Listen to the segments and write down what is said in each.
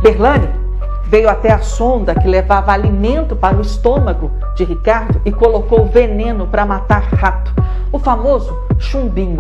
Berlane veio até a sonda que levava alimento para o estômago de Ricardo e colocou veneno para matar rato, o famoso chumbinho.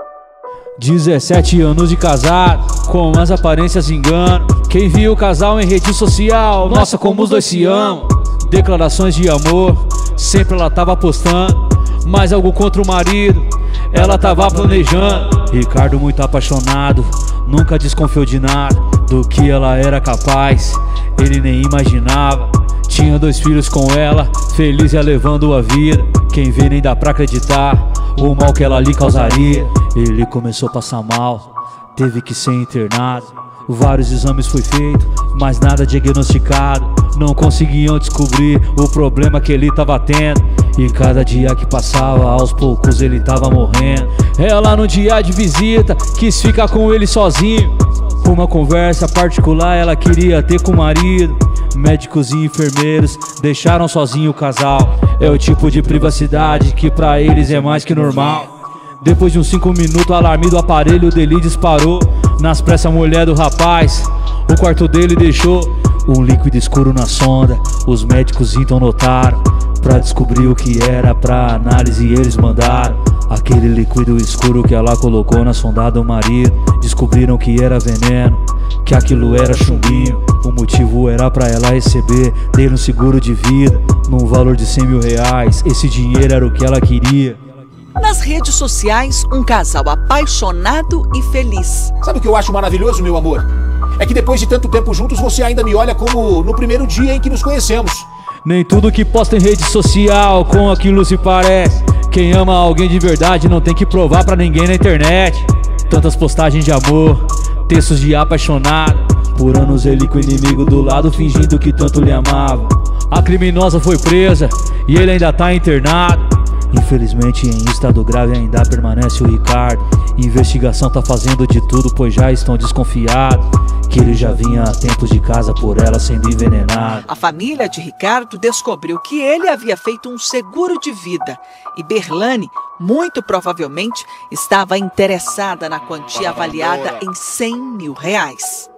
17 anos de casado, com as aparências enganam. Quem viu o casal em rede social, nossa, como os dois se amam. Declarações de amor, sempre ela tava postando, mas algo contra o marido, ela tava planejando. Ricardo muito apaixonado, nunca desconfiou de nada, do que ela era capaz, ele nem imaginava. Tinha 2 filhos com ela, feliz ia levando a vida. Quem vê nem dá pra acreditar o mal que ela lhe causaria. Ele começou a passar mal, teve que ser internado. Vários exames foi feito, mas nada diagnosticado. Não conseguiam descobrir o problema que ele tava tendo. E cada dia que passava, aos poucos ele tava morrendo. Ela no dia de visita quis ficar com ele sozinho. Uma conversa particular ela queria ter com o marido. Médicos e enfermeiros deixaram sozinho o casal. É o tipo de privacidade que pra eles é mais que normal. Depois de uns 5 minutos, o alarme do aparelho dele disparou. Nas pressas, a mulher do rapaz o quarto dele deixou um líquido escuro na sonda. Os médicos então notaram, pra descobrir o que era, pra análise eles mandaram aquele líquido escuro que ela colocou na sonda do marido. Descobriram que era veneno, que aquilo era chumbinho. O motivo era pra ela receber dele um seguro de vida, num valor de 100 mil reais. Esse dinheiro era o que ela queria. Nas redes sociais, um casal apaixonado e feliz. Sabe o que eu acho maravilhoso, meu amor? É que depois de tanto tempo juntos, você ainda me olha como no primeiro dia em que nos conhecemos. Nem tudo que posta em rede social com aquilo se parece. Quem ama alguém de verdade não tem que provar pra ninguém na internet. Tantas postagens de amor, textos de apaixonado. Por anos ele com o inimigo do lado, fingindo que tanto lhe amava. A criminosa foi presa e ele ainda tá internado. Infelizmente em estado grave ainda permanece o Ricardo. Investigação tá fazendo de tudo, pois já estão desconfiados que ele já vinha há tempos de casa por ela sendo envenenado. A família de Ricardo descobriu que ele havia feito um seguro de vida e Berlane, muito provavelmente, estava interessada na quantia avaliada em 100 mil reais.